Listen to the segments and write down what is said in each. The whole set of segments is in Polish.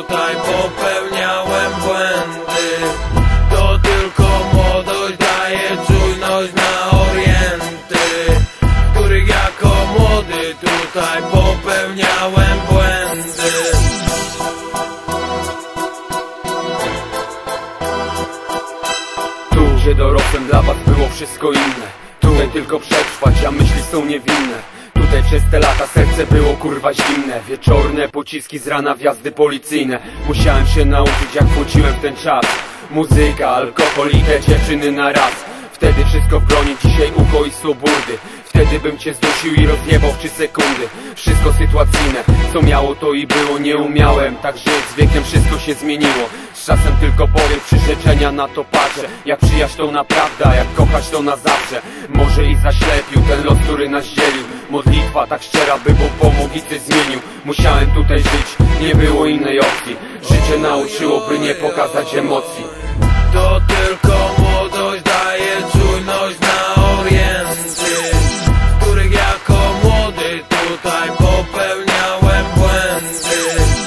tutaj popełniałem błędy. To tylko młodość daje czujność na orienty, których jako młody tutaj popełniałem błędy. Tu, gdzie dorosłem, dla was było wszystko inne. Tutaj tylko przetrwać, a myśli są niewinne. Tutaj przez te lata serce było kurwa zimne. Wieczorne pociski z rana, wjazdy policyjne. Musiałem się nauczyć, jak wchodziłem w ten czas. Muzyka, alkohol i te dziewczyny na raz. Wtedy wszystko w broni, dzisiaj ucho i soburdy. Wtedy bym cię zdusił i rozjebał w 3 sekundy. Wszystko sytuacyjne, co miało to i było, nie umiałem tak żyć, z wiekiem wszystko się zmieniło. Z czasem tylko powiem, przyrzeczenia na to patrzę. Jak przyjaźń to naprawdę, a jak kochać to na zawsze. Może i zaślepił ten los, który nas dzielił. Modlitwa tak szczera, by Bóg pomógł i coś zmienił. Musiałem tutaj żyć, nie było innej opcji. Życie nauczyło, by nie pokazać emocji. To tylko młodość daje czujność na orienty, których jako młody tutaj popełniałem błędy.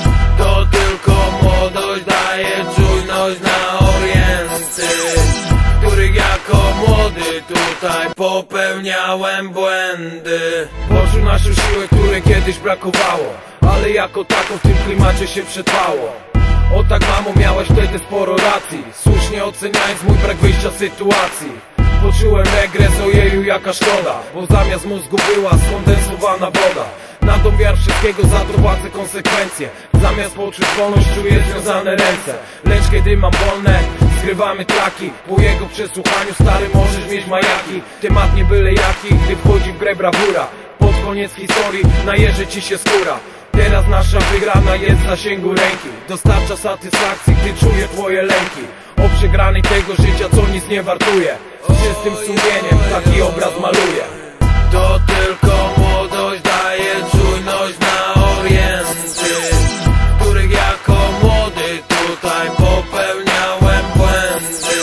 To tylko młodość daje czujność na orienty, których jako młody tutaj popełniałem błędy. Poczuł naszą siłę, której kiedyś brakowało, ale jako taką w tym klimacie się przetrwało. O tak mamo, miałeś wtedy sporo racji, słusznie oceniając mój brak wyjścia z sytuacji. Poczułem regres, ojeju jaka szkoda, bo zamiast mózgu była skondensowana woda. Na domiar wszystkiego za to płacę konsekwencje. Zamiast poczuć wolność czuję związane ręce. Lecz kiedy mam wolne, zgrywamy traki. Po jego przesłuchaniu stary możesz mieć majaki. Temat nie byle jaki, gdy wchodzi w grę brawura. Pod koniec historii najeży ci się skóra. Teraz nasza wygrana jest w zasięgu ręki. Dostarcza satysfakcji, gdy czuję twoje lęki. O przegranej tego życia, co nic nie wartuje. Z czystym sumieniem taki obraz maluję. To tylko młodość daje czujność na orienty, których jako młody tutaj popełniałem błędy.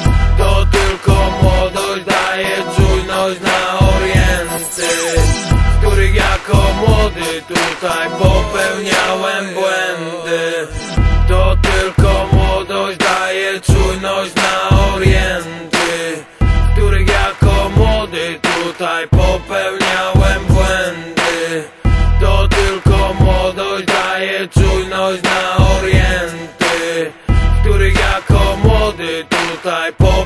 To tylko młodość daje czujność na orienty, których jako młody tutaj popełniałem błędy. To tylko młodość daje czujność na orienty, których jako młody tutaj popełniałem błędy. To tylko młodość daje czujność na orienty, których jako młody tutaj popełniałem błędy.